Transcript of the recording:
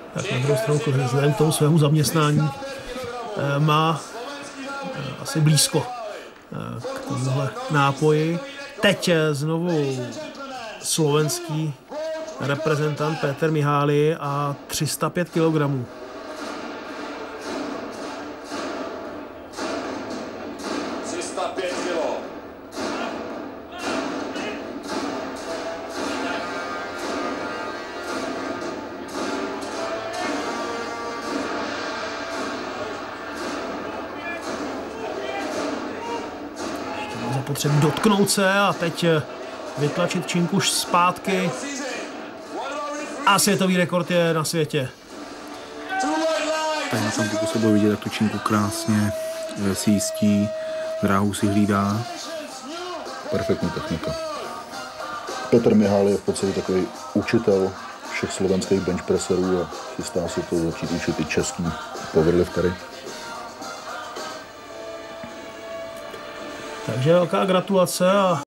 Tak na druhou stranu vzhledem k tomu svému zaměstnání má asi blízko k tomuhle nápoji. Teď znovu slovenský reprezentant Péter Mihály a 305 kg. Zapotřebí dotknout se a teď vytlačit činku zpátky. A světový rekord je na světě. Tak na samotku se bude vidět, jak tu činku krásně si jistí, dráhu si hlídá. Perfektní technika. Petr Mihály je v podstatě takový učitel všech slovenských benchpresserů a chystá se to začít učit i český powerliftery. Takže velká gratulace a